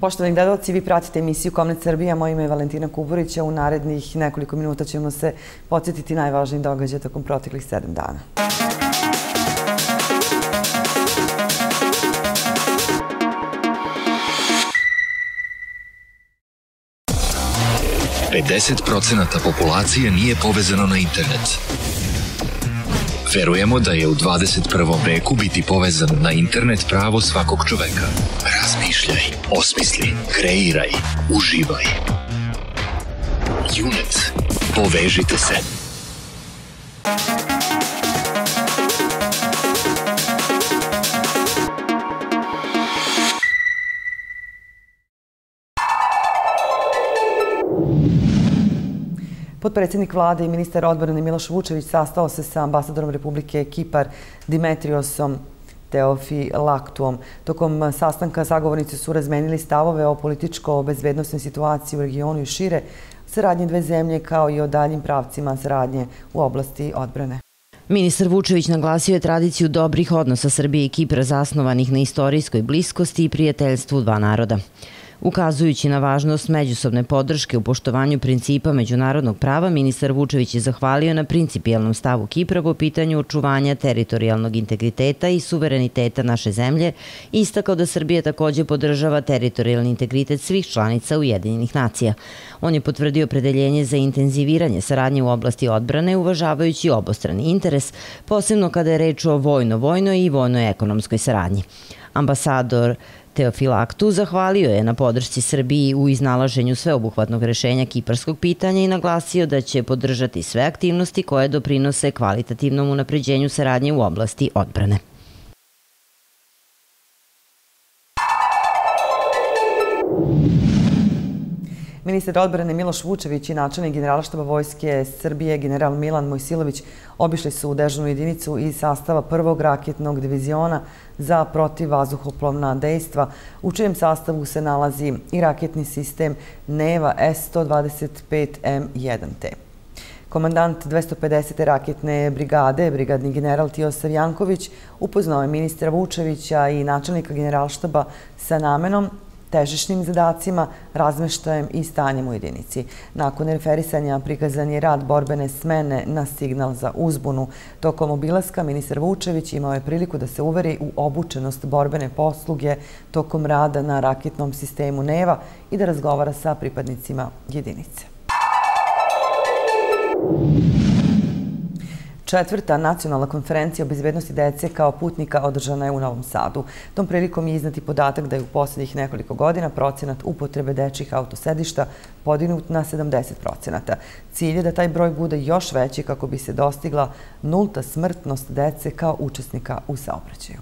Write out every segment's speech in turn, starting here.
Poštovani gledalci, vi pratite emisiju Komnet Srbija, moje ime je Valentina Kuburića. U narednih nekoliko minuta ćemo se podsjetiti najvažnijih događaja tokom proteklih 7 dana. % populacije nije povezano na internet. Verujemo da je u 21. veku biti povezan na internet pravo svakog čoveka. Razmišljaj, osmisli, kreiraj, uživaj. Unet. Povežite se. Potpredsjednik vlade i ministar odbrane Miloš Vučević sastao se sa ambasadorom Republike Kipar Dimitriosom Teofilaktuom. Tokom sastanka sagovornici su razmenili stavove o političko-bezbednosnoj situaciji u regionu i šire, saradnje dve zemlje kao i o daljim pravcima saradnje u oblasti odbrane. Ministar Vučević naglasio je tradiciju dobrih odnosa Srbije i Kipra zasnovanih na istorijskoj bliskosti i prijateljstvu dva naroda. Ukazujući na važnost međusobne podrške u poštovanju principa međunarodnog prava, ministar Vučević je zahvalio na principijelnom stavu Kipra po pitanju očuvanja teritorijalnog integriteta i suvereniteta naše zemlje i istakao da Srbija također podržava teritorijalni integritet svih članica Ujedinjenih nacija. On je potvrdio opredeljenje za intenziviranje saradnje u oblasti odbrane, uvažavajući obostrani interes, posebno kada je reč o vojno-vojnoj i vojno-ekonomskoj saradnji. Ambasador Teofilaktu zahvalio je na podršci Srbiji u iznalaženju sveobuhvatnog rešenja kiparskog pitanja i naglasio da će podržati sve aktivnosti koje doprinose kvalitativnom unapređenju saradnje u oblasti odbrane. Ministar odbrane Miloš Vučević i načelnik Generalštaba Vojske Srbije general Milan Mojsilović obišli su dežurnu jedinicu iz sastava 1. raketnog diviziona za protivvazduhoplovna dejstva, u čijem sastavu se nalazi i raketni sistem Neva S-125M1T. Komandant 250. raketne brigade, brigadni general Tiosav Janković, upoznao je ministra Vučevića i načelnika Generalštaba sa namenom, težišnim zadacima, razmeštajem i stanjem u jedinici. Nakon referisanja prikazan je rad borbene smene na signal za uzbunu. Tokom obilaska ministar Vučević imao je priliku da se uveri u obučenost borbene posluge tokom rada na raketnom sistemu Neva i da razgovara sa pripadnicima jedinice. Četvrta nacionalna konferencija o bezbednosti dece kao putnika održana je u Novom Sadu. Tom prilikom je iznati podatak da je u posljednjih nekoliko godina procenat upotrebe dečjih autosedišta podignut na 70%. Cilj je da taj broj bude još veći kako bi se dostigla nulta smrtnost dece kao učesnika u saobraćaju.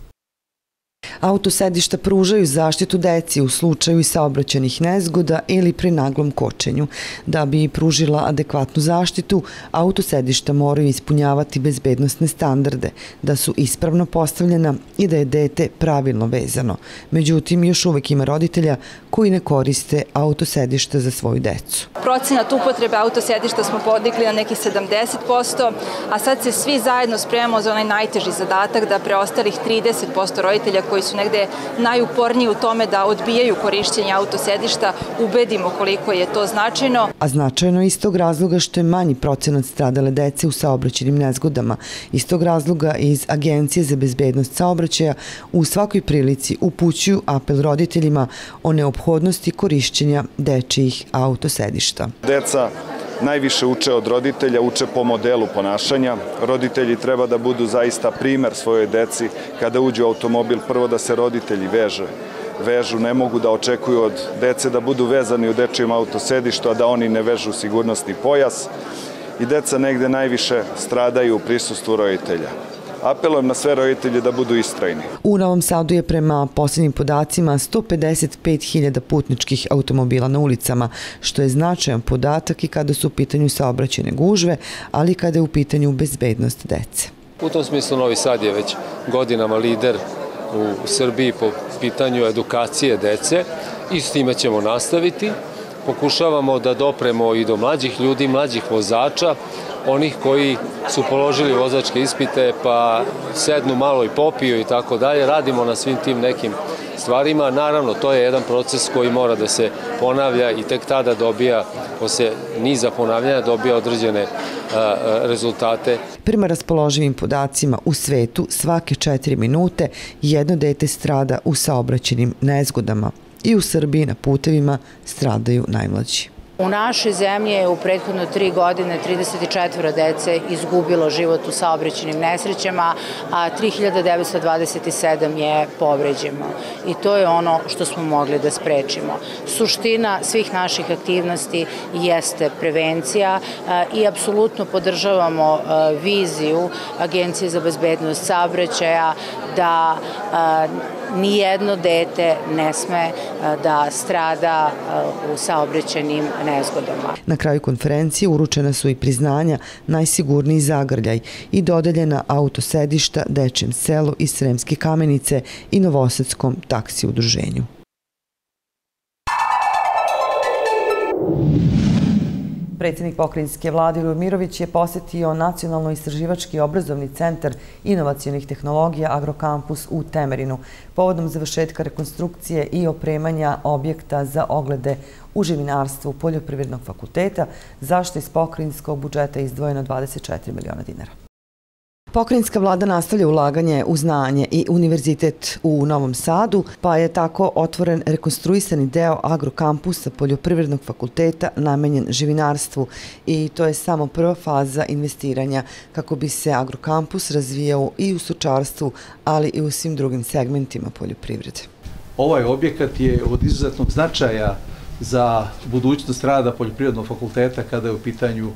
Autosedišta pružaju zaštitu deci u slučaju saobraćajnih nezgoda ili pri naglom kočenju. Da bi pružila adekvatnu zaštitu, autosedišta moraju ispunjavati bezbednosne standarde, da su ispravno postavljena i da je dete pravilno vezano. Međutim, još uvijek ima roditelja koji ne koriste autosedišta za svoju decu. Procenat upotrebe autosedišta smo podigli na nekih 70%, a sad se svi zajedno spremamo za onaj najteži zadatak da preostalih 30% roditelja koji su negde najuporniji u tome da odbijaju korišćenje autosedišta, ubedimo koliko je to značajno. A značajno je iz tog razloga što je manji procenat stradale dece u saobraćajnim nezgodama. Iz tog razloga iz Agencije za bezbednost saobraćaja u svakoj prilici upućuju apel roditeljima o neophodnosti korišćenja dečijih autosedišta. Deca najviše uče od roditelja, uče po modelu ponašanja. Roditelji treba da budu zaista primer svojoj deci. Kada uđu u automobil, prvo da se roditelji vežu, ne mogu da očekuju od dece da budu vezani u dečijem autosedištu, a da oni ne vežu sigurnosni pojas. I deca negde najviše stradaju u prisustvu roditelja. Apelujem na sve roditelje da budu istrajni. U Novom Sadu je prema posljednjim podacima 155.000 putničkih automobila na ulicama, što je značajan podatak i kada su u pitanju saobraćajne gužve, ali i kada je u pitanju bezbednost dece. U tom smislu Novi Sad je već godinama lider u Srbiji po pitanju edukacije dece i s time ćemo nastaviti. Pokušavamo da dopremo i do mlađih ljudi, mlađih vozača, onih koji su položili vozačke ispite pa sednu malo i popiju i tako dalje. Radimo na svim tim nekim stvarima. Naravno, to je jedan proces koji mora da se ponavlja i tek tada dobija, posle niza ponavljanja, dobija određene rezultate. Prema raspoloživim podacima, u svetu svake 4 minute jedno dete strada u saobraćajnim nezgodama i u Srbiji na putevima stradaju najmlađi. U našoj zemlji je u prethodno 3 godine 34 dece izgubilo život u saobraćajnim nesrećama, a 3927 je povređeno. I to je ono što smo mogli da sprečimo. Suština svih naših aktivnosti jeste prevencija i apsolutno podržavamo viziju Agencije za bezbednost saobraćaja da nijedno dete ne sme da strada u saobraćajnim nezgodama. Na kraju konferencije uručena su i priznanja Najsigurniji zagrljaj i dodeljena autosedišta Dečijem selu iz Sremske Kamenice i Novosadskom taksi udruženju. Predsjednik pokrajinske vlade Ilir Mirović je posetio Nacionalno-istraživački obrazovni centar inovacionih tehnologija Agrokampus u Temerinu povodom završetka rekonstrukcije i opremanja objekta za oglede u živinarstvu Poljoprivrednog fakulteta, za što iz pokrajinskog budžeta je izdvojeno 24 miliona dinara. Pokrajinska vlada nastavlja ulaganje u znanje i univerzitet u Novom Sadu, pa je tako otvoren rekonstruisani deo Agrokampusa Poljoprivrednog fakulteta namenjen živinarstvu i to je samo prva faza investiranja kako bi se Agrokampus razvijao i u stočarstvu, ali i u svim drugim segmentima poljoprivrede. Ovaj objekat je od izuzetnog značaja za budućnost rada Poljoprivrednog fakulteta kada su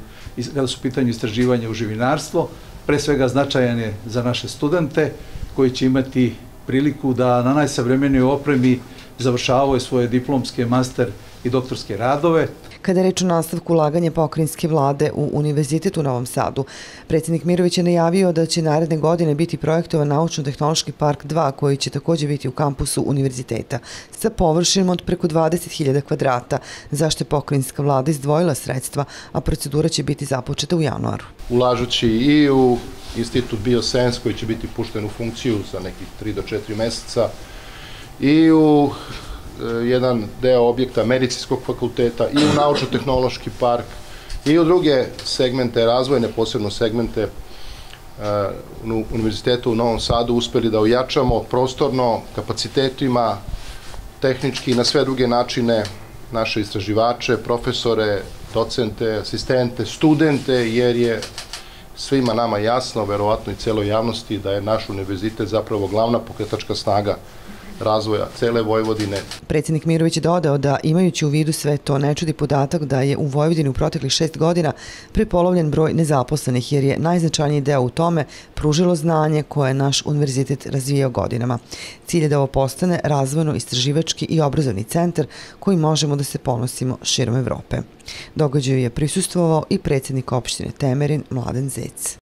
u pitanju istraživanja u živinarstvo. Pre svega značajan je za naše studente koji će imati priliku da na najsavremenijoj opremi završavaju svoje diplomske, master i doktorske radove. Kada je reč o nastavku ulaganja pokrajinske vlade u Univerzitet u Novom Sadu, predsjednik Mirović je najavio da će naredne godine biti projektovan Naučno-tehnološki park 2 koji će također biti u kampusu univerziteta sa površinom od preko 20.000 kvadrata, zašto je pokrajinska vlada izdvojila sredstva, a procedura će biti započeta u januaru. Ulažući i u Institut Bioscience koji će biti pušten u funkciju za nekih 3 do 4 meseca i u jedan deo objekta medicinskog fakulteta i u naučno-tehnološki park i u druge segmente razvojne, posebno segmente Univerziteta u Novom Sadu uspeli da ojačamo prostorno, kapacitetima, tehnički i na sve druge načine naše istraživače, profesore, docente, asistente, studente, jer je svima nama jasno, verovatno i celoj javnosti, da je naš univerzitet zapravo glavna pokretačka snaga razvoja cele Vojvodine. Predsjednik Mirović je dodao da, imajući u vidu sve to, ne čudi podatak da je u Vojvodini u proteklih 6 godina prepolovljen broj nezaposlenih, jer je najznačajniji deo u tome pružilo znanje koje je naš univerzitet razvijao godinama. Cilj je da ovo postane razvojno-istraživački i obrazovni centar koji možemo da se ponosimo širom Evrope. Događaju je prisustvovao i predsjednik opštine Temerin Mladen Zec.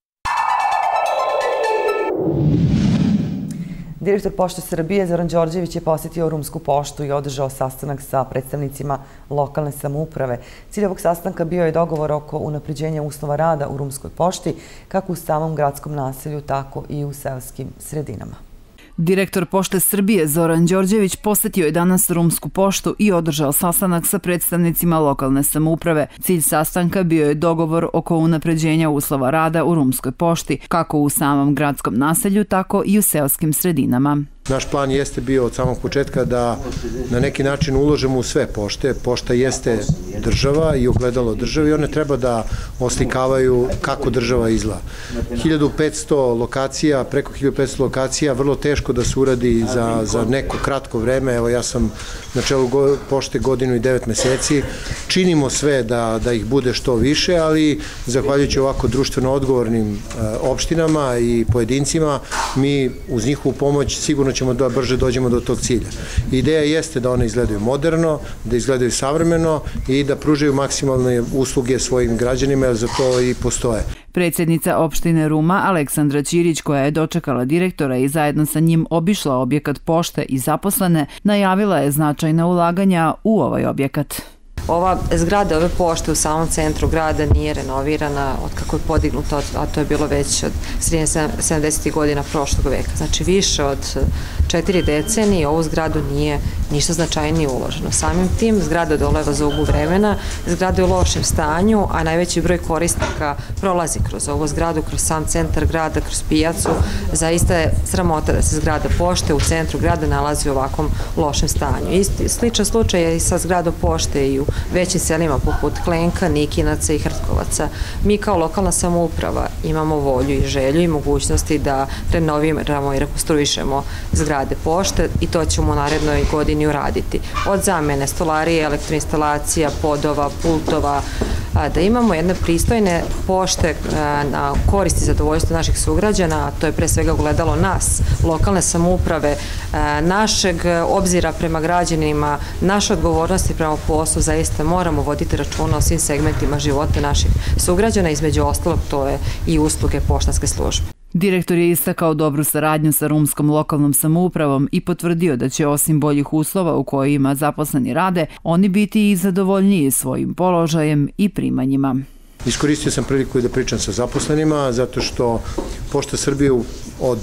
Direktor Pošte Srbije Zoran Đorđević je posjetio Rumsku poštu i održao sastanak sa predstavnicima lokalne samouprave. Cilj ovog sastanka bio je dogovor oko unapređenja uslova rada u Rumskoj pošti, kako u samom gradskom naselju, tako i u seoskim sredinama. Direktor Pošte Srbije Zoran Đorđević posjetio je danas Rumsku poštu i održao sastanak sa predstavnicima lokalne samouprave. Cilj sastanka bio je dogovor oko unapređenja uslova rada u Rumskoj pošti, kako u samom gradskom naselju, tako i u seoskim sredinama. Naš plan jeste bio od samog početka da na neki način uložimo u sve pošte. Pošta jeste država i ogledalo države i one treba da oslikavaju kako država izgleda. 1500 lokacija, preko 1500 lokacija, vrlo teško da se uradi za neko kratko vreme. Evo, ja sam na čelu pošte 1 godinu i 9 meseci. Činimo sve da ih bude što više, ali zahvaljujući ovako društveno odgovornim opštinama i pojedincima, mi uz njihovu pomoć sigurno ćemo da brže dođemo do tog cilja. Ideja jeste da one izgledaju moderno, da izgledaju savremeno i da pružaju maksimalne usluge svojim građanima, jer za to i postoje. Predsjednica opštine Ruma Aleksandra Ćirić, koja je dočekala direktora i zajedno sa njim obišla objekat pošte i zaposlene, najavila je značajna ulaganja u ovaj objekat. Ova zgrada ove pošte u samom centru grada nije renovirana od kako je podignuta, a to je bilo već od sredine 70. godina prošlog veka. Znači više od 4 decenije ovu zgradu nije ništa značajnije uloženo. Samim tim zgrada doleva za ugu vremena, zgrada je u lošem stanju, a najveći broj korisnika prolazi kroz ovu zgradu, kroz sam centar grada, kroz pijacu. Zaista je sramota da se zgrada pošte u centru grada nalazi u ovakvom lošem stanju. Sličan slučaj je i sa zgradom pošte i u većim selima poput Klenka, Nikinaca i Hrtkovaca. Mi kao lokalna samouprava imamo volju i želju i mogućnosti da renoviramo i rekonstruišemo zgrade pošte i to ćemo u narednoj godini uraditi. Od zamene stolarije, elektroinstalacija, podova, pultova, da imamo jedne pristojne pošte na korist i zadovoljstvo naših sugrađana, a to je pre svega ogledalo nas, lokalne samouprave, našeg obzira prema građanima, naše odgovornosti prema poslu, zaista moramo voditi računa o svim segmentima života naših sugrađana, između ostalog to je i usluge poštanske službe. Direktor je istakao dobru saradnju sa rumskom lokalnom samoupravom i potvrdio da će osim boljih uslova u kojima zaposleni rade, oni biti i zadovoljniji svojim položajem i primanjima. Iskoristio sam priliku da pričam sa zaposlenima, zato što Pošta Srbije od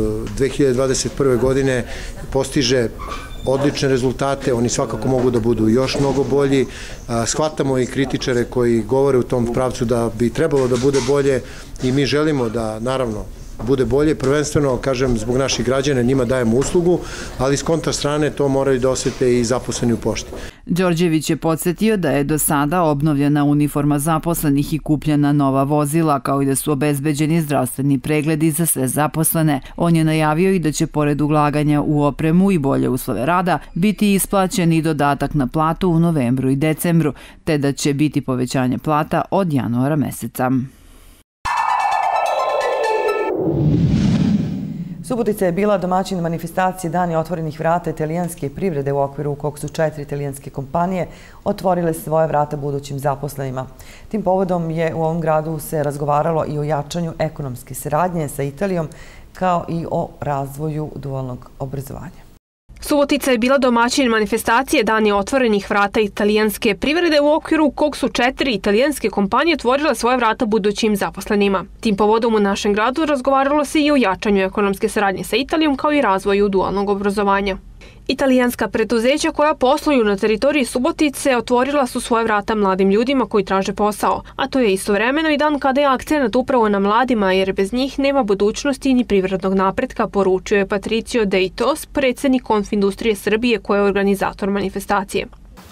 2021. godine postiže odlične rezultate, oni svakako mogu da budu još mnogo bolji. Shvatamo i kritičare koji govore u tom pravcu da bi trebalo da bude bolje i mi želimo da, naravno, bude bolje, prvenstveno, kažem, zbog naših građana, njima dajemo uslugu, ali s kontra strane to moraju da osete i zaposleni u pošti. Đorđević je podsjetio da je do sada obnovljena uniforma zaposlenih i kupljena nova vozila, kao i da su obezbeđeni zdravstveni pregledi za sve zaposlene. On je najavio i da će, pored ulaganja u opremu i bolje uslove rada, biti isplaćen i dodatak na platu u novembru i decembru, te da će biti povećanje plata od januara meseca. Subotica je bila domaćin manifestacije Dani otvorenih vrata italijanske privrede u okviru kog su 4 italijanske kompanije otvorile svoje vrata budućim zaposlenima. Tim povodom je u ovom gradu se razgovaralo i o jačanju ekonomske saradnje sa Italijom kao i o razvoju dualnog obrazovanja. Subotica je bila domaćin manifestacije Dani otvorenih vrata italijanske privrede u okviru kog su 4 italijanske kompanije otvorile svoje vrata budućim zaposlenima. Tim povodom u našem gradu razgovaralo se i o jačanju ekonomske saradnje sa Italijom kao i razvoju dualnog obrazovanja. Italijanska preduzeća koja posluju na teritoriji Subotice otvorila su svoje vrata mladim ljudima koji traže posao, a to je istovremeno i dan kada je akcenat upravo na mladima, jer bez njih nema budućnosti ni privrednog napretka, poručio je Patricio Deitos, predsjednik Konfindustrije Srbije koja je organizator manifestacije.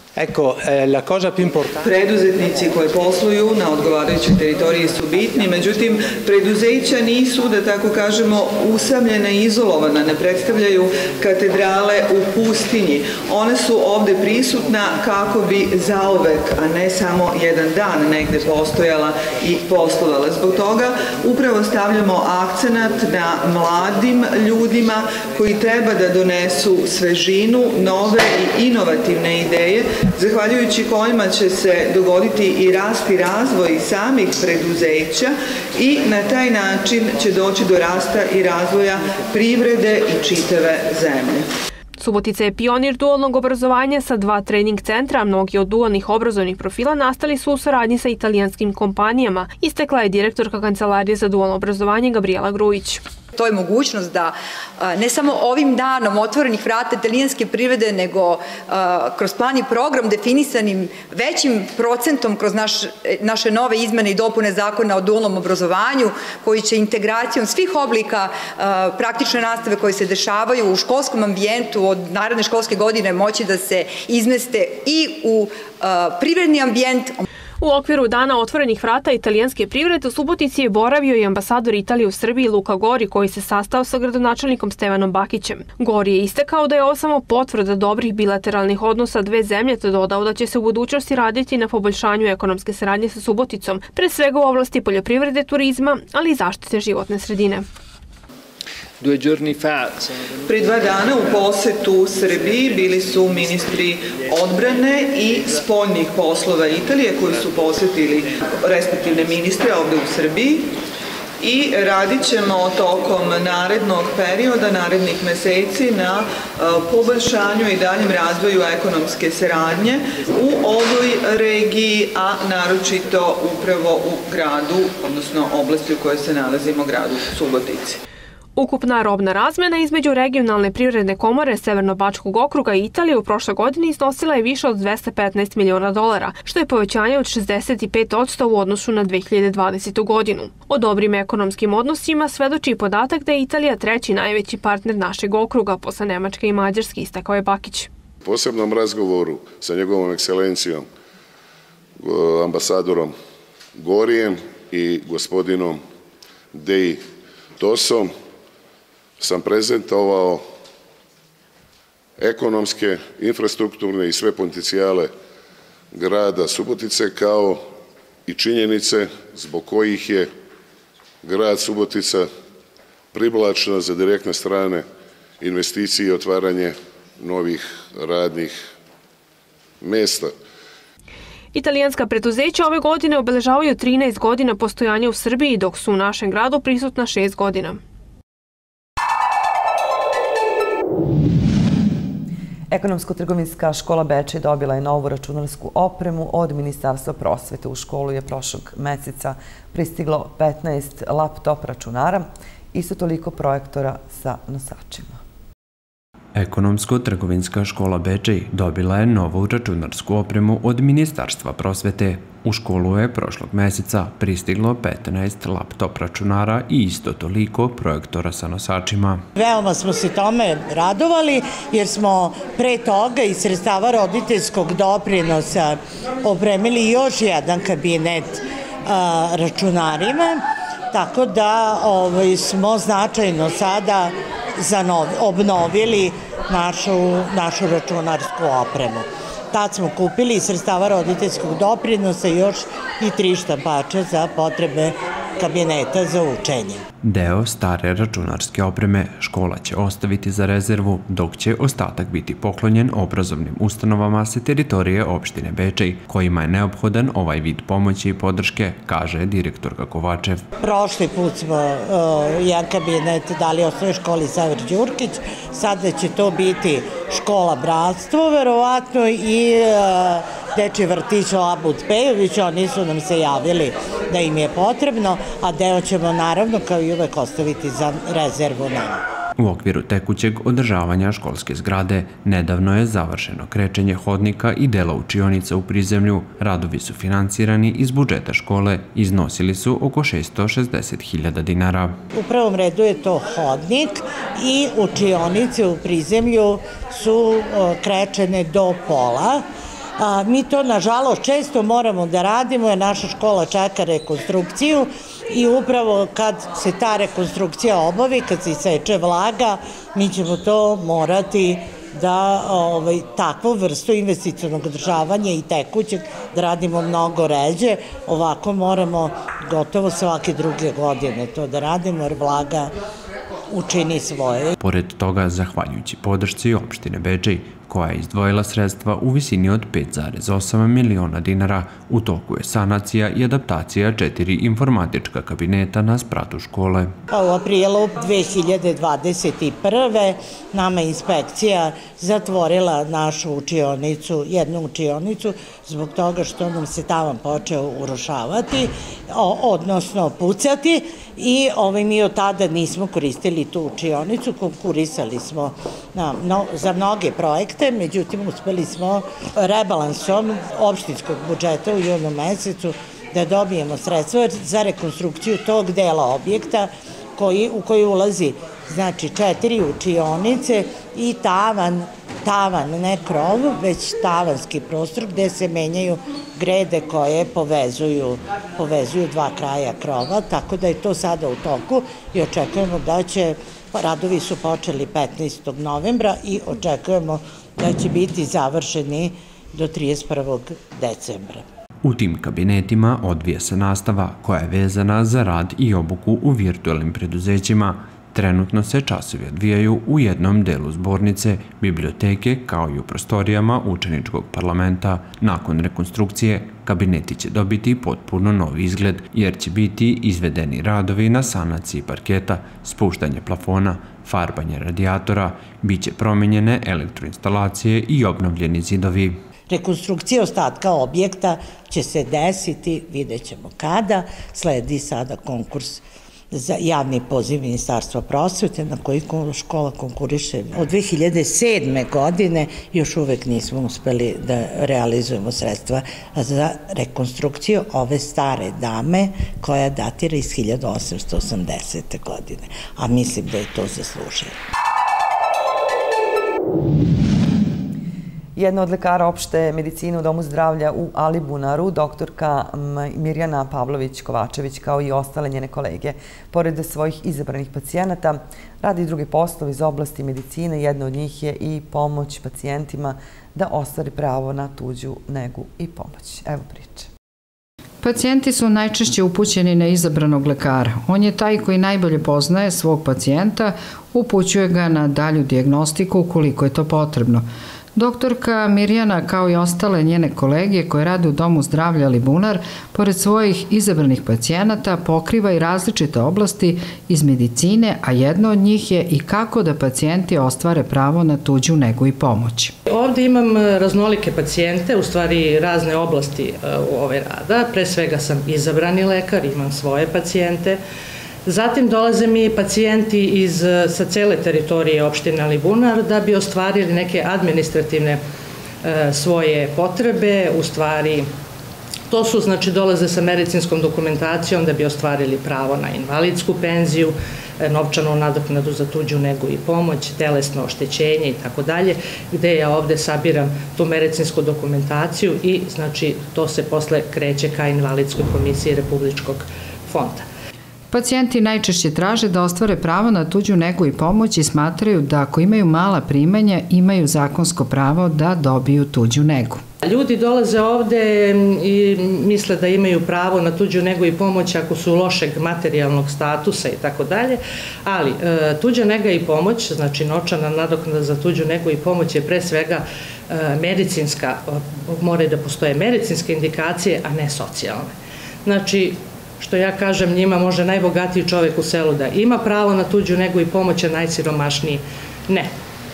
Preduzetnici koji posluju na odgovarajućoj teritoriji su bitni, međutim, preduzeća nisu, da tako kažemo, usamljena i izolovana, ne predstavljaju katedrale u pustinji. One su ovde prisutna kako bi zauvek, a ne samo jedan dan negde postojala i poslovala. Zbog toga upravo stavljamo akcenat na mladim ljudima koji treba da donesu svežinu, nove i inovativne ideje, zahvaljujući kojima će se dogoditi i rast i razvoj samih preduzeća i na taj način će doći do rasta i razvoja privrede i čitave zemlje. Subotica je pionir dualnog obrazovanja sa 2 trening centra, a mnogi od dualnih obrazovnih profila nastali su u saradnji sa italijanskim kompanijama, istakla je direktorka Kancelarije za dualno obrazovanje Gabriela Grujić. To je mogućnost da ne samo ovim danom otvorenih vrata italijanske privrede, nego kroz plan i program definisanim većim procentom kroz naše nove izmene i dopune zakona o dualnom obrazovanju, koji će integracijom svih oblika praktične nastave koje se dešavaju u školskom ambijentu od naredne školske godine moći da se izmeste i u privredni ambijent. U okviru Dana otvorenih vrata italijanske privrede u Subotici je boravio i ambasador Italije u Srbiji Luka Gori, koji se sastao sa gradonačelnikom Stevanom Bakićem. Gori je istakao da je ovo samo potvrda dobrih bilateralnih odnosa dve zemlje, te dodao da će se u budućnosti raditi na poboljšanju ekonomske saradnje sa Suboticom, pre svega u oblasti poljoprivrede, turizma, ali i zaštite životne sredine. Pre 2 dana u posetu Srbiji bili su ministri odbrane i spoljnih poslova Italije koji su posetili respektivne ministre ovde u Srbiji i radit ćemo tokom narednog perioda, narednih meseci na poboljšanju i daljem razvoju ekonomske saradnje u ovoj regiji, a naročito upravo u gradu, odnosno oblasti u kojoj se nalazimo, gradu Subotici. Ukupna robna razmena između regionalne privredne komore Severno-Bačkog okruga i Italije u prošloj godini iznosila je više od $215 miliona, što je povećanje od 65% u odnosu na 2020. godinu. O dobrim ekonomskim odnosima svedoči i podatak da je Italija treći najveći partner našeg okruga posle Nemačke i Mađarske, istakao je Bakić. U posebnom razgovoru sa njegovom ekscelencijom, ambasadorom Gorijem i gospodinom Dei Tosom, sam prezentovao ekonomske, infrastrukturne i sve potencijale grada Subotice kao i činjenice zbog kojih je grad Subotica privlačna za direktne strane investicije i otvaranje novih radnih mesta. Italijanska preduzeća ove godine obeležavaju 13 godina postojanja u Srbiji, dok su u našem gradu prisutna 6 godina. Ekonomsko-trgovinska škola Bečej dobila je novu računarsku opremu od Ministarstva prosvete. U školu je prošlog meseca pristiglo 15 laptop računara, isto toliko projektora sa nosačima. Ekonomsko-trgovinska škola Bečej dobila je novu računarsku opremu od Ministarstva prosvete. U školu je prošlog meseca pristiglo 15 laptop računara i isto toliko projektora sa nosačima. Veoma smo se tome radovali jer smo pre toga iz sredstava roditeljskog doprinosa opremili još jedan kabinet računarima, tako da smo značajno sada obnovili našu računarsku opremu. Tad smo kupili iz sredstava roditeljskog doprinosa još i 3 štampača za potrebe kabineta za učenje. Deo stare računarske opreme škola će ostaviti za rezervu, dok će ostatak biti poklonjen obrazovnim ustanovama sa teritorije opštine Bečej, kojima je neophodan ovaj vid pomoći i podrške, kaže direktorka Kovačev. Prošli put smo jedan kabinet dali osnovnoj školi Sever Đurkić, sada će to biti škola Bratstvo, verovatno, i dečji vrtić Labud Pejović. Oni su nam se javili da im je potrebno, a deo ćemo naravno kao i uvek ostaviti za rezervu nama. U okviru tekućeg održavanja školske zgrade nedavno je završeno krečenje hodnika i dela učionica u prizemlju. Radovi su finansirani iz budžeta škole, iznosili su oko 660.000 dinara. U prvom redu je to hodnik i učionice u prizemlju su krečene do pola. Mi to, nažalost, često moramo da radimo jer naša škola čeka rekonstrukciju i upravo kad se ta rekonstrukcija obavi, kad se iseče vlaga, mi ćemo to morati da takvu vrstu investicionog održavanja i tekućeg da radimo mnogo ređe. Ovako moramo gotovo svake druge godine to da radimo jer vlaga učini svoje. Pored toga, zahvaljujući podršci opštine Bečej, koja je izdvojila sredstva u visini od 5,8 miliona dinara, u toku je sanacija i adaptacija 4 informatička kabineta na spratu škole. U aprilu 2021. nama je inspekcija zatvorila našu učionicu, jednu učionicu, zbog toga što nam se tavan počeo urušavati, odnosno pucati, i mi od tada nismo koristili tu učionicu, konkurisali smo za mnoge projekte, međutim uspeli smo rebalansom opštinskog budžeta u junu mesecu da dobijemo sredstva za rekonstrukciju tog dela objekta u koji ulazi 4 učionice i tavan, ne krov, već tavanski prostor gde se menjaju grede koje povezuju dva kraja krova, tako da je to sada u toku i očekujemo da će, radovi su počeli 15. novembra i očekujemo da će biti završeni do 31. decembra. U tim kabinetima odvija se nastava koja je vezana za rad i obuku u virtualnim preduzećima. Trenutno se časovi odvijaju u jednom delu zbornice, biblioteke, kao i u prostorijama učeničkog parlamenta. Nakon rekonstrukcije, kabineti će dobiti potpuno novi izgled, jer će biti izvedeni radovi na sanaciji parketa, spuštanje plafona, farbanje radijatora, bit će promenjene elektroinstalacije i obnovljeni zidovi. Rekonstrukcija ostatka objekta će se desiti, vidjet ćemo kada, sledi sada konkurs za javni poziv Ministarstva prosvete na koji škola konkuriše od 2007. godine. Još uvek nismo uspeli da realizujemo sredstva za rekonstrukciju ove stare dame koja datira iz 1880. godine, a mislim da je to zaslužilo. Jedna od lekara opšte medicine u Domu zdravlja u Alibunaru, doktorka Mirjana Pavlović-Kovačević, kao i ostale njene kolege, pored svojih izabranih pacijenata, radi i druge poslove iz oblasti medicine. Jedna od njih je i pomoć pacijentima da ostvari pravo na tuđu negu i pomoć. Evo priče. Pacijenti su najčešće upućeni na izabranog lekara. On je taj koji najbolje poznaje svog pacijenta, upućuje ga na dalju dijagnostiku ukoliko je to potrebno. Doktorka Mirjana, kao i ostale njene kolege koje rade u Domu zdravlja Alibunar, pored svojih izabranih pacijenata pokriva i različite oblasti iz medicine, a jedno od njih je i kako da pacijenti ostvare pravo na tuđu negu i pomoć. Ovde imam raznolike pacijente, u stvari razne oblasti ove rada. Pre svega sam izabrani lekar, imam svoje pacijente. Zatim dolaze mi pacijenti sa cele teritorije opštine Alibunar da bi ostvarili neke administrativne svoje potrebe. U stvari, to su, znači, dolaze sa medicinskom dokumentacijom da bi ostvarili pravo na invalidsku penziju, novčanu nadoknadu za tuđu negu i pomoć, telesno oštećenje i tako dalje, gde ja ovde sabiram tu medicinsku dokumentaciju i, znači, to se posle kreće ka invalidskoj komisiji Republičkog fonda. Pacijenti najčešće traže da ostvare pravo na tuđu negu i pomoć i smatraju da ako imaju mala primanja, imaju zakonsko pravo da dobiju tuđu negu. Ljudi dolaze ovde i misle da imaju pravo na tuđu negu i pomoć ako su lošeg materijalnog statusa i tako dalje, ali tuđa nega i pomoć, znači novčana nadoknada za tuđu negu i pomoć je pre svega medicinska, moraju da postoje medicinske indikacije, a ne socijalne. Znači, što ja kažem, njima može najbogatiji čovek u selu da ima pravo na tuđu negu i pomoć, a najsiromašniji ne.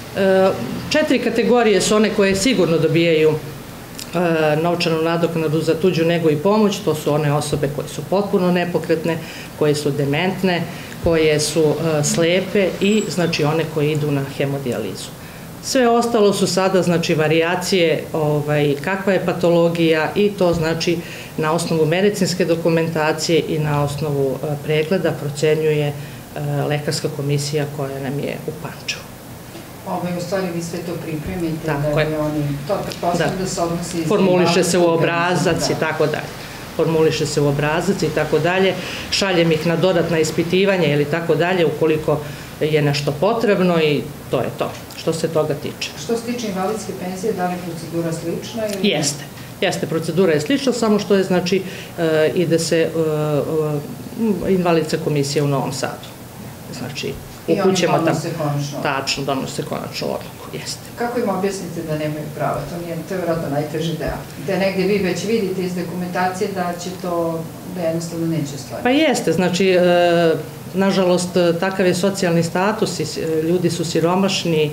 4 kategorije su one koje sigurno dobijaju novčanu nadoknadu za tuđu negu i pomoć. To su one osobe koje su potpuno nepokretne, koje su dementne, koje su slepe i, znači, one koje idu na hemodijalizu. Sve ostalo su sada, znači, varijacije kakva je patologija i to, znači, na osnovu medicinske dokumentacije i na osnovu pregleda procenjuje lekarska komisija koja nam je u Pančevu. U stvari vi sve to pripremite, da je oni, to pretpostavljam da se odnosi... Formuliše se u obrazac i tako dalje. Formuliše se u obrazac i tako dalje. Šaljem ih na dodatna ispitivanja ili tako dalje ukoliko je nešto potrebno i to je to, što se toga tiče. Što se tiče invalidske penzije, da li je procedura slična? Jeste, procedura je slična, samo što je, znači, ide se invalidska komisija u Novom Sadu. Znači, i oni donose konačno? Tačno, donose konačnu odluku, jeste. Kako im objasnite da nemaju prava? To je vjerojatno najteži deo. Da negde vi već vidite iz dokumentacije da će to, da jednostavno neće stvariti. Pa jeste, znači, nažalost, takav je socijalni status, ljudi su siromašni,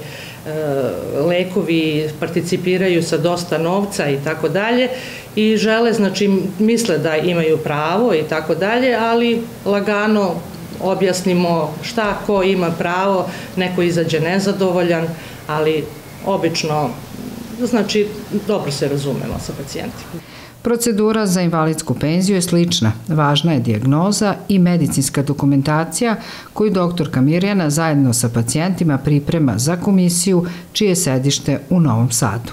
lekovi participiraju sa dosta novca i tako dalje i žele, znači, misle da imaju pravo i tako dalje, ali lagano objasnimo šta ko ima pravo, neko izađe nezadovoljan, ali obično, znači, dobro se razumemo sa pacijentima. Procedura za invalidsku penziju je slična. Važna je dijagnoza i medicinska dokumentacija koju doktorka Mirjana zajedno sa pacijentima priprema za komisiju čije je sedište u Novom Sadu.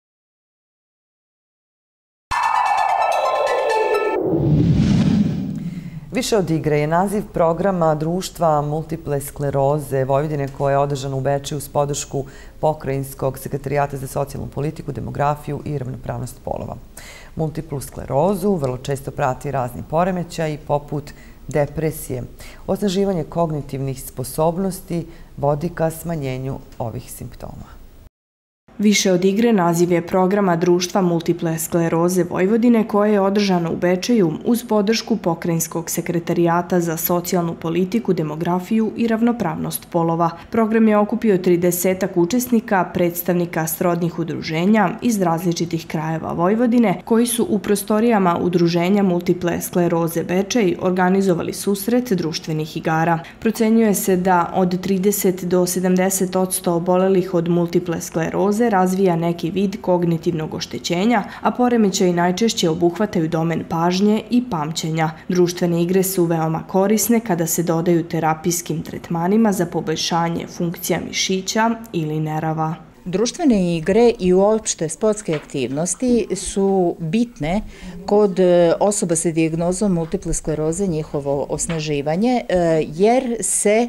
Više od igre je naziv programa Društva multiple skleroze Vojvodine koje je održano u Bečeju uz podršku Pokrajinskog sekretarijata za socijalnu politiku, demografiju i ravnopravnost polova. Multiplu sklerozu vrlo često prati razni poremećaji poput depresije. Osnaživanje kognitivnih sposobnosti vodi ka smanjenju ovih simptoma. Više od igre naziv je programa Društva multiple skleroze Vojvodine koje je održano u Bečeju uz podršku Pokrajinskog sekretarijata za socijalnu politiku, demografiju i ravnopravnost polova. Program je okupio 30 učesnika, predstavnika srodnih udruženja iz različitih krajeva Vojvodine koji su u prostorijama Udruženja multiple skleroze Bečej organizovali susret društvenih igara. Procenjuje se da od 30 do 70% obolelih od multiple skleroze razvija neki vid kognitivnog oštećenja, a poremećaji najčešće obuhvataju domen pažnje i pamćenja. Društvene igre su veoma korisne kada se dodaju terapijskim tretmanima za poboljšanje funkcija mišića ili nerava. Društvene igre i uopšte sportske aktivnosti su bitne kod osoba sa dijagnozom multiple skleroze, njihovo osnaživanje, jer se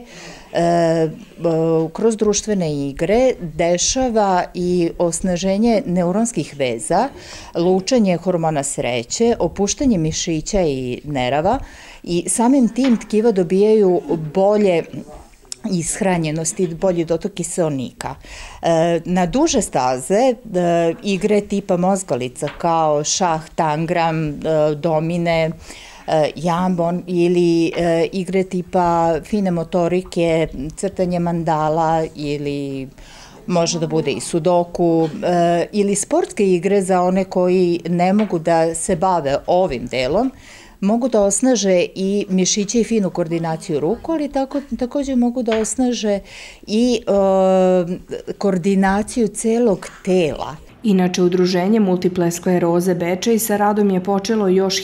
kroz društvene igre dešava i osnaženje neuronskih veza, lučenje hormona sreće, opuštanje mišića i nerava i samim tim tkiva dobijaju bolje ishranjenosti, bolji dotok kiseonika. Na duže staze igre tipa mozgalica kao šah, tangram, domine, jambon ili igre tipa fine motorike, crtanje mandala ili može da bude i sudoku ili sportske igre za one koji ne mogu da se bave ovim delom, mogu da osnaže i mišiće i finu koordinaciju ruku, ali također mogu da osnaže i koordinaciju celog tela. Inače, Udruženje multiple skleroze Bečej sa radom je počelo još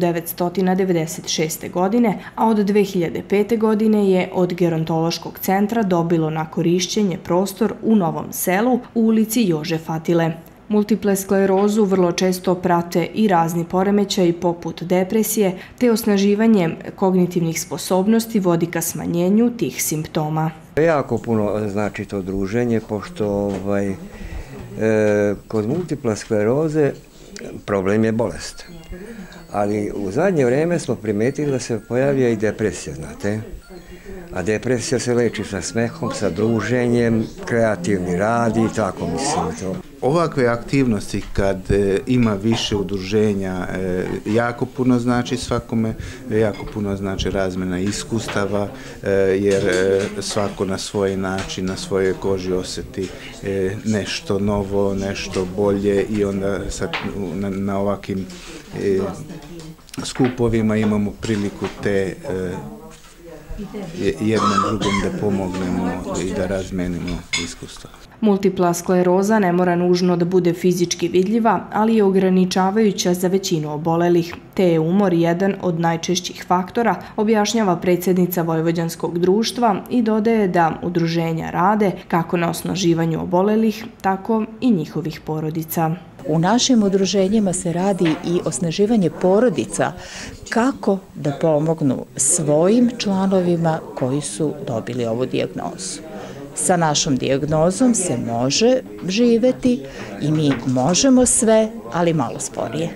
1996. godine, a od 2005. godine je od gerontološkog centra dobilo na korišćenje prostor u Novom Selu u ulici Jože Fatile. Multiple sklerozu vrlo često prate i razni poremećaji poput depresije, te osnaživanje kognitivnih sposobnosti vodi ka smanjenju tih simptoma. Jako puno znači to druženje, pošto kod multiple skleroze problem je bolest. Ali u zadnje vrijeme smo primetili da se pojavlja i depresija, znate. A depresija se leči sa smehom, sa druženjem, kreativni rad i tako mislim to. Ovakve aktivnosti kad ima više udruženja jako puno znači svakome, jako puno znači razmjena iskustava jer svako na svoj način, na svojoj koži osjeti nešto novo, nešto bolje i onda na ovakvim skupovima imamo priliku te jednom drugom da pomognemo i da razmenimo iskustva. Multipla skleroza ne mora nužno da bude fizički vidljiva, ali je ograničavajuća za većinu obolelih, te je umor jedan od najčešćih faktora, objašnjava predsjednica Vojvođanskog društva i dodaje da udruženja rade kako na osnaživanju obolelih, tako i njihovih porodica. U našim udruženjima se radi i osnaživanje porodica kako da pomognu svojim članovima koji su dobili ovu dijagnozu. Sa našom dijagnozom se može živeti i mi možemo sve, ali malo sporije.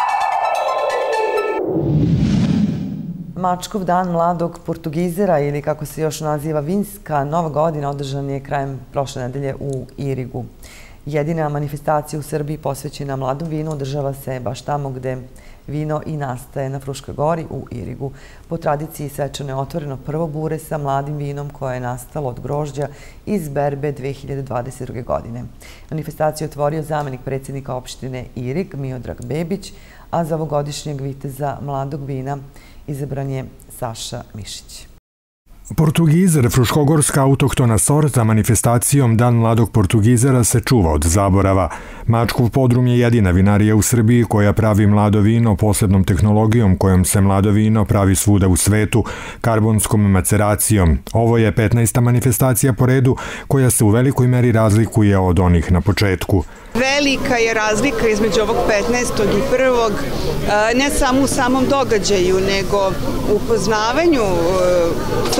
Mačkov dan mladog Portugizera ili kako se još naziva vinska Nova godina održan je krajem prošle nedelje u Irigu. Jedina manifestacija u Srbiji posvećena mladom vinu održava se baš tamo gde vino i nastaje na Fruškoj gori u Irigu. Po tradiciji svečano je otvoreno prvo bure sa mladim vinom koje je nastalo od grožđa iz berbe 2022. godine. Manifestaciju je otvorio zamenik predsjednika opštine Irig, Miodrag Bebić, a za ovogodišnjeg viteza mladog vina izabran je Saša Mišić. Portugizer, fruškogorska autohtona sorta, manifestacijom Dan mladog Portugizera se čuva od zaborava. Mačkov podrum je jedina vinarija u Srbiji koja pravi mlado vino posebnom tehnologijom kojom se mlado vino pravi svuda u svetu, karbonskom maceracijom. Ovo je 15. manifestacija po redu koja se u velikoj meri razlikuje od onih na početku. Velika je razlika između ovog 15. i prvog, ne samo u samom događaju, nego u poznavanju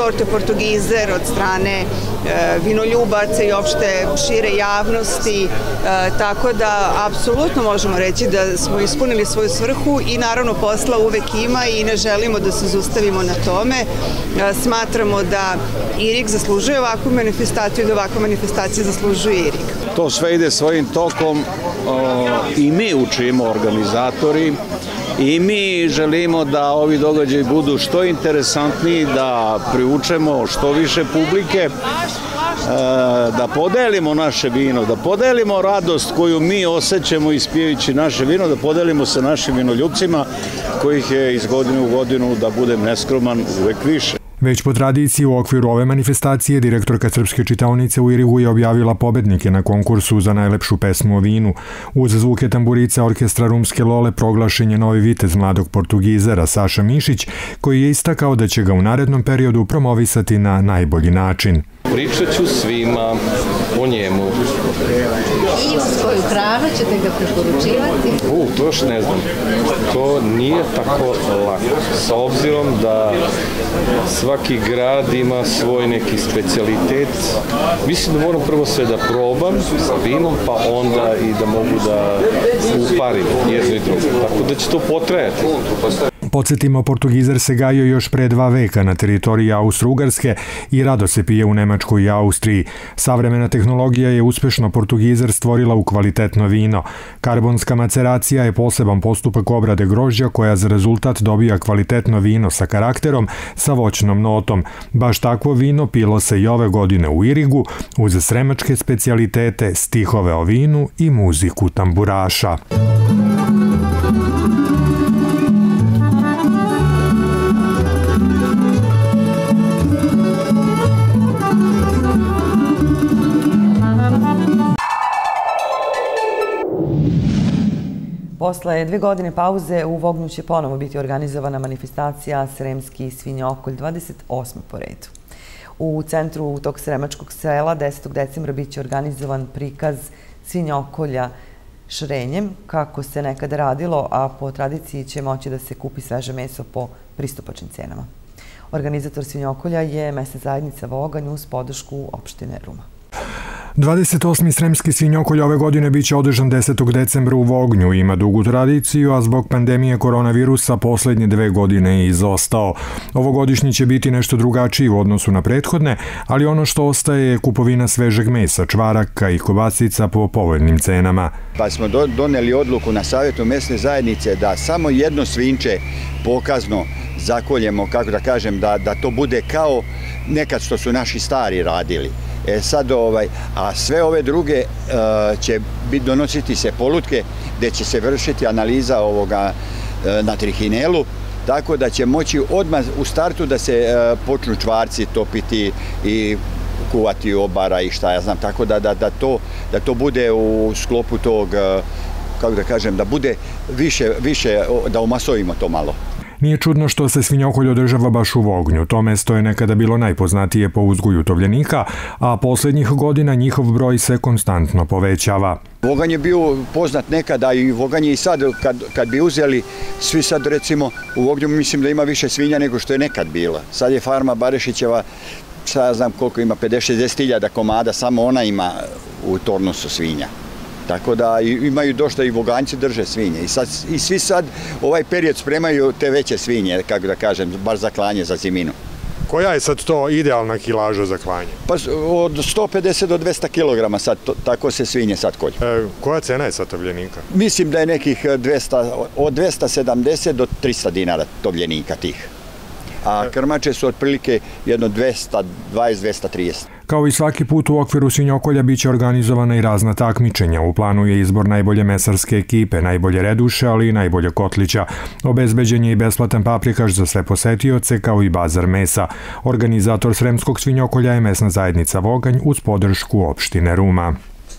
torte Portugizer od strane vinoljubaca i opšte šire javnosti, tako da apsolutno možemo reći da smo ispunili svoju svrhu i naravno posla uvek ima i ne želimo da se zaustavimo na tome. Smatramo da IRIG zaslužuje ovakvu manifestaciju i da ovakva manifestacija zaslužuje IRIG. To sve ide svojim tokom i mi učimo organizatori i mi želimo da ovi događaji budu što interesantniji, da privučemo što više publike, da podelimo naše vino, da podelimo radost koju mi osjećamo ispijajući naše vino, da podelimo sa našim vinoljubcima kojih je iz godine u godinu, da budem neskroman, uvek više. Već po tradiciji u okviru ove manifestacije direktorka Srpske čitaonice u Irigu je objavila pobednike na konkursu za najlepšu pesmu o vinu. Uz zvuke tamburica orkestra Rumske Lole proglašen je novi vitez mladog Portugizera Saša Mišić, koji je istakao da će ga u narednom periodu promovisati na najbolji način. Pričat ću svima o njemu. I uz koju hranu ćete ga preporučivati? To još ne znam. To nije tako lako. S obzirom da svaki grad ima svoj neki specijalitet. Mislim da moram prvo sve da probam sa vinom, pa onda i da mogu da uparim jedno i drugo. Tako da će to potrajati. Podsjetimo, Portugizer se gajio još pre 2 veka na teritoriji Austro-Ugarske i rado se pije u Nemačkoj i Austriji. Savremena tehnologija je uspešno Portugizer stvorila u kvalitetno vino. Karbonska maceracija je poseban postupak obrade grožđa koja za rezultat dobija kvalitetno vino sa karakterom, sa voćnom notom. Baš takvo vino pilo se i ove godine u Irigu uz sremačke specijalitete, stihove o vinu i muziku tamburaša. Posle 2 godine pauze u Vognju će ponovo biti organizovana manifestacija Sremski svinjokolj 28. po redu. U centru tog sremačkog sela 10. decembra biće organizovan prikaz svinjokolja šrenjem, kako se nekada radilo, a po tradiciji će moći da se kupi sveže meso po pristupačnim cenama. Organizator svinjokolja je mesna zajednica Voganj uz podršku opštine Ruma. 28. Sremski svinjokolj ove godine biće održan 10. decembra u Vognju. Ima dugu tradiciju, a zbog pandemije koronavirusa poslednje 2 godine je izostao. Ovogodišnji će biti nešto drugačiji u odnosu na prethodne, ali ono što ostaje je kupovina svežeg mesa, čvaraka i kobasica po povoljnim cenama. Pa smo doneli odluku na savjetu mesne zajednice da samo jedno svinče pokazno zakoljemo, kako da kažem, da to bude kao nekad što su naši stari radili. Sad, a sve ove druge će donositi se polutke gde će se vršiti analiza ovoga na trihinelu, tako da će moći odmah u startu da se počnu čvarci topiti i kuvati obara i šta ja znam, tako da to bude u sklopu tog, kako da kažem, da bude više, da umasovimo to malo. Nije čudno što se svinjokolj održava baš u Vognju. To mesto je nekada bilo najpoznatije po uzgoju tovljenika, a poslednjih godina njihov broj se konstantno povećava. Voganj je bio poznat nekada i Voganj je i sad, kad bi uzeli svi sad recimo u Vognju, mislim da ima više svinja nego što je nekad bila. Sad je farma Barešićeva, sad ja znam koliko ima, 50-60 hiljada komada, samo ona ima u tornusu svinja. Tako da imaju došta i Voganjci drže svinje i svi sad ovaj period spremaju te veće svinje, kako da kažem, baš za klanje, za ziminu. Koja je sad to idealna kilaža za klanje? Pa od 150 do 200 kg sad, tako se svinje sad kolju. Koja cena je sad tovljenika? Mislim da je nekih od 270 do 300 dinara tovljenika tih. A krmače su otprilike jedno 220-230. Kao i svaki put u okviru svinjokolja biće organizovana i razna takmičenja. U planu je izbor najbolje mesarske ekipe, najbolje reduše, ali i najbolje kotlića. Obezbeđen je i besplatan paprikaš za sve posetioce, kao i bazar mesa. Organizator Sremskog svinjokolja je mesna zajednica Voganj uz podršku opštine Ruma.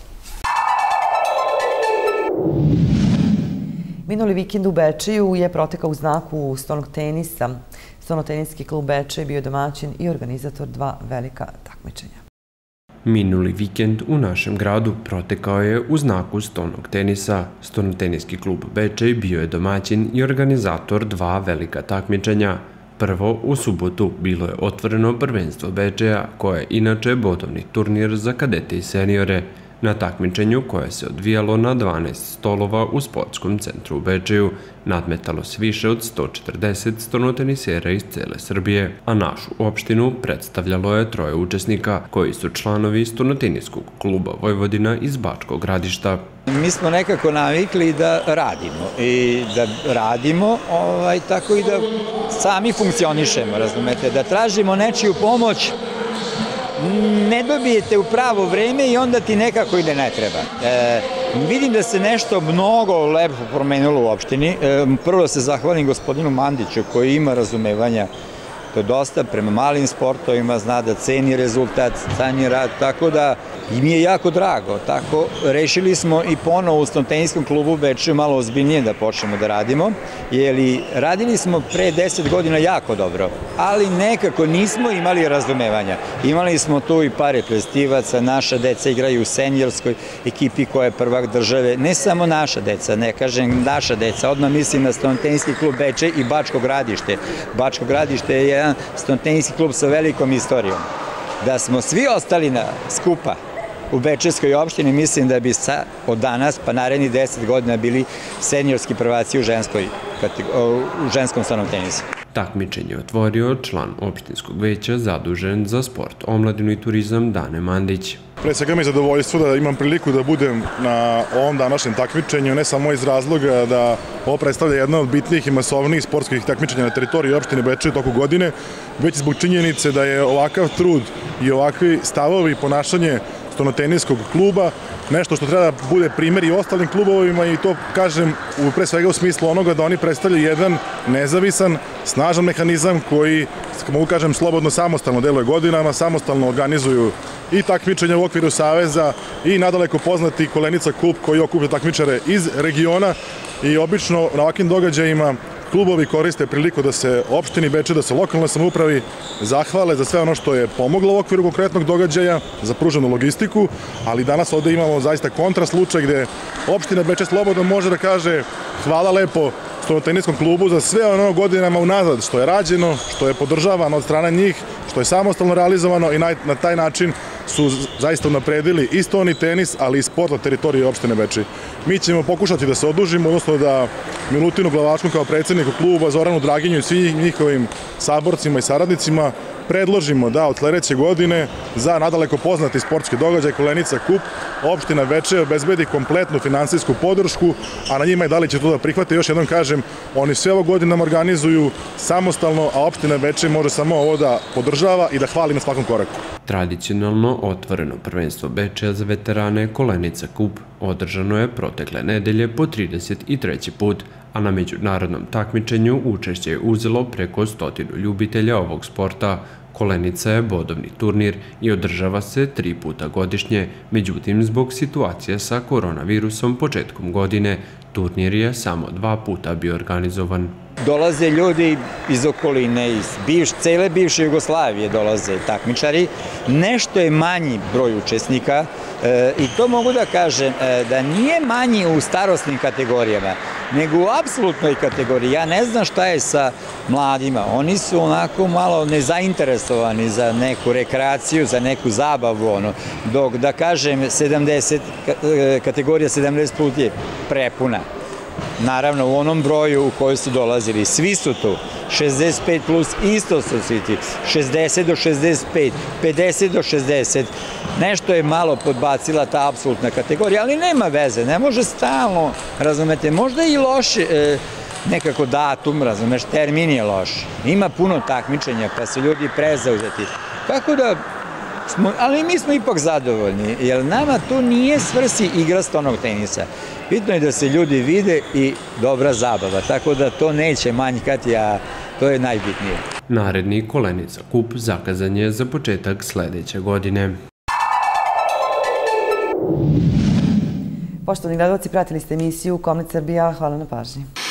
Minuli vikend u Bečeju je protekao u znaku stonog tenisa. Stonoteniski klub Bečej bio domaćin i organizator 2 velika takmičenja. Minuli vikend u našem gradu protekao je u znaku stonog tenisa. Stonoteniski klub Bečej bio je domaćin i organizator 2 velika takmičenja. Prvo, u subotu bilo je otvoreno prvenstvo Bečeja, koje je inače bodovni turnir za kadete i seniore. Na takmičenju koje se odvijalo na 12 stolova u sportskom centru u Bečeju nadmetalo se više od 140 stonotenisera iz cele Srbije, a našu opštinu predstavljalo je 3 učesnika koji su članovi stonoteniskog kluba Vojvodina iz Bačkog Gradišta. Mi smo nekako navikli da radimo tako i da sami funkcionišemo, razumete, da tražimo nečiju pomoć, ne dobijete u pravo vreme i onda ti nekako ide ne treba. Vidim da se nešto mnogo lepo promenilo u opštini. Prvo da se zahvalim gospodinu Mandiću koji ima razumevanja, to je dosta prema malim sportovima, zna da ceni rezultat, ceni rad, tako da i mi je jako drago. Tako rešili smo i ponovo u stonoteniskom klubu u Bečeju malo ozbiljnije da počnemo da radimo, jer radili smo pre 10 godina jako dobro, ali nekako nismo imali razumevanja. Imali smo tu i par reprezentativaca, naša deca igraju u seniorskoj ekipi koja je prvak države, ne samo naša deca, ne kažem naša deca, odmah mislim na stonoteniski klub Bečej i Bačko Gradište. Bačko Gradište je jedan stonoteniski klub sa velikom istorijom. Da smo svi ostali skupa u Bečejskoj opštini, mislim da bi od danas pa narednih 10 godina bili seniorski prvaci u ženskom stonotenisu. Takmičenje je otvorio član opštinskog veća zadužen za sport, omladinu i turizam Dane Mandić. Pre svega mi je zadovoljstvo da imam priliku da budem na ovom današnjem takmičenju, ne samo iz razloga da ovo predstavlja jedna od bitnijih i masovnijih sportskih takmičenja na teritoriji opštine Bečej toku godine, već zbog činjenice da je ovakav trud i ovakvi stavovi i ponašanje stonoteniskog kluba nešto što treba da bude primer i ostalim klubovima, i to kažem pre svega u smislu onoga da oni predstavljaju jedan nezavisan, snažan mehanizam koji, mogu kažem, slobodno samostalno deluje godinama, samostalno organizuju i takmičenja u okviru saveza i nadaleko poznati Kolenica Kup koji okuplja takmičare iz regiona, i obično na ovakvim događajima klubovi koriste priliku da se opštini Bečej, da se lokalnoj samoupravi zahvale za sve ono što je pomoglo u okviru konkretnog događaja, za pruženu logistiku, ali danas ovde imamo zaista kontraslučaj gde opština Bečej slobodno može da kaže hvala lepo stonoteniskom klubu za sve ono godinama unazad što je rađeno, što je podržavano od strane njih, što je samostalno realizovano, i na taj način su zaista unapredili i stoni tenis, ali i sport na teritoriji opštine Bečej. Mi ćemo pokušati da se odužimo, odnosno da Milutinu Glavačkom kao predsjedniku kluba, Zoranu Draginju i svim njihovim saborcima i saradnicima predložimo da od sledeće godine za nadaleko poznati sportski događaj Kolenica Kup opština Bečej obezbedi kompletnu finansijsku podršku, a na njima je da li će to da prihvate. Još jednom kažem, oni sve ovo godinama organizuju samostalno, a opština Bečej može samo ovo da podržava i da hvali na svakom koraku. Tradicionalno otvoreno prvenstvo Bečeja za veterane Kolenica Kup održano je protekle nedelje po 33. put, a na međunarodnom takmičenju učešće je uzelo preko 100 ljubitelja ovog sporta. Kolenica je bodovni turnir i održava se 3 puta godišnje, međutim zbog situacije sa koronavirusom početkom godine, turnir je samo 2 puta bio organizovan. Dolaze ljudi iz okoline, iz cele bivše Jugoslavije dolaze takmičari, nešto je manji broj učesnika, i to mogu da kažem da nije manji u starosnim kategorijama, nego u apsolutnoj kategoriji. Ja ne znam šta je sa mladima, oni su onako malo nezainteresovani za neku rekreaciju, za neku zabavu, dok da kažem kategorija 70 plus je prepuna. Naravno, u onom broju u kojoj su dolazili, svi su tu, 65 plus isto su svi ti, 60 do 65, 50 do 60, nešto je malo podbacila ta apsolutna kategorija, ali nema veze, ne može stalno, razumete, možda i loši nekako datum, razumeš, termin je loš, ima puno takmičenja pa su ljudi prezauzeti, tako da, ali mi smo ipak zadovoljni, jer nama tu nije svrsi igra stonog tenisa. Bitno je da se ljudi vide i dobra zabava, tako da to neće manjkati, a to je najbitnije. Naredni Kolenica Kup zakazan je za početak sledeće godine. Poštovani gledalci, pratili ste emisiju Komnet Srbija. Hvala na pažnji.